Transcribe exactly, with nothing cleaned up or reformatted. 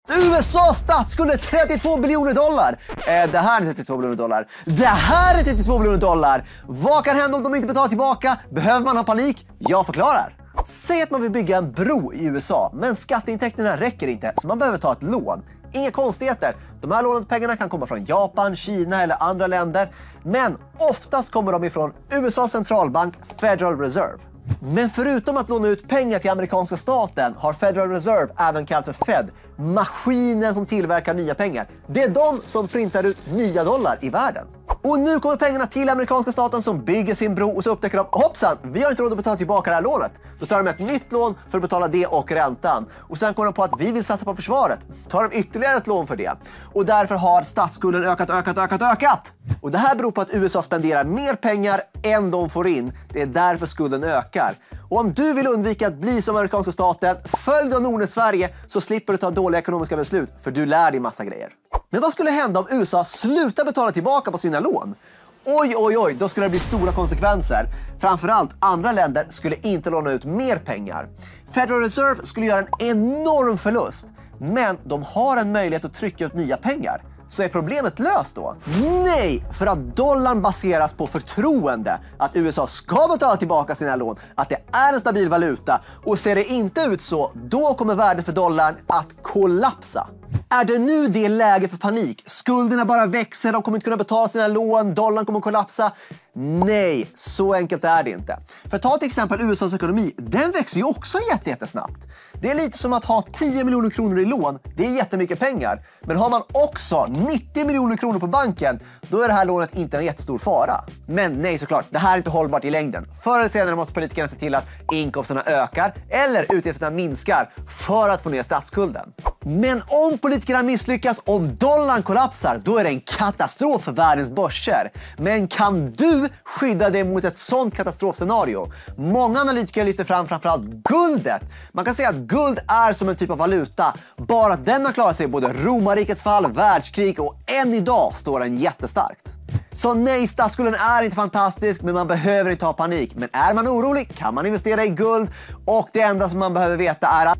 U S A:s statsskuld är trettiotvå biljoner dollar. Eh, det här är trettiotvå biljoner dollar. Det här är trettiotvå biljoner dollar. Vad kan hända om de inte betalar tillbaka? Behöver man ha panik? Jag förklarar. Säg att man vill bygga en bro i U S A, men skatteintäkterna räcker inte, så man behöver ta ett lån. Inga konstigheter. De här lånade pengarna kan komma från Japan, Kina eller andra länder, men oftast kommer de ifrån U S A:s centralbank Federal Reserve. Men förutom att låna ut pengar till amerikanska staten har Federal Reserve, även kallat för Fed, maskinen som tillverkar nya pengar. Det är de som printar ut nya dollar i världen. Och nu kommer pengarna till amerikanska staten som bygger sin bro och så upptäcker de, hoppsan, vi har inte råd att betala tillbaka det här lånet. Då tar de ett nytt lån för att betala det och räntan. Och sen kommer de på att vi vill satsa på försvaret. Tar de ytterligare ett lån för det. Och därför har statsskulden ökat, ökat, ökat, ökat. Och det här beror på att U S A spenderar mer pengar än de får in. Det är därför skulden ökar. Och om du vill undvika att bli som amerikanska staten, följ då Nordnet Sverige så slipper du ta dåliga ekonomiska beslut, för du lär dig massa grejer. Men vad skulle hända om U S A slutar betala tillbaka på sina lån? Oj, oj, oj, då skulle det bli stora konsekvenser. Framförallt andra länder skulle inte låna ut mer pengar. Federal Reserve skulle göra en enorm förlust, men de har en möjlighet att trycka ut nya pengar. Så är problemet löst då? Nej, för att dollarn baseras på förtroende. Att U S A ska betala tillbaka sina lån, att det är en stabil valuta. Och ser det inte ut så, då kommer värdet för dollarn att kollapsa. Är det nu det läge för panik? Skulderna bara växer, de kommer inte kunna betala sina lån, dollarn kommer kollapsa. Nej, så enkelt är det inte. För ta till exempel U S A:s ekonomi, den växer ju också jätte, jättesnabbt. Det är lite som att ha tio miljoner kronor i lån, det är jättemycket pengar. Men har man också nittio miljoner kronor på banken, då är det här lånet inte en jättestor fara. Men nej, såklart, det här är inte hållbart i längden. Förr eller senare måste politikerna se till att inkomsterna ökar eller utgifterna minskar för att få ner statsskulden. Men om politikerna misslyckas, om dollarn kollapsar, då är det en katastrof för världens börser. Men kan du skydda dig mot ett sånt katastrofscenario? Många analytiker lyfter fram framförallt guldet. Man kan säga att guld är som en typ av valuta, bara att den har klarat sig både romarrikets fall, världskrig och än idag står den jättestarkt. Så nej, statsskulden är inte fantastisk, men man behöver inte ha panik. Men är man orolig kan man investera i guld, och det enda som man behöver veta är att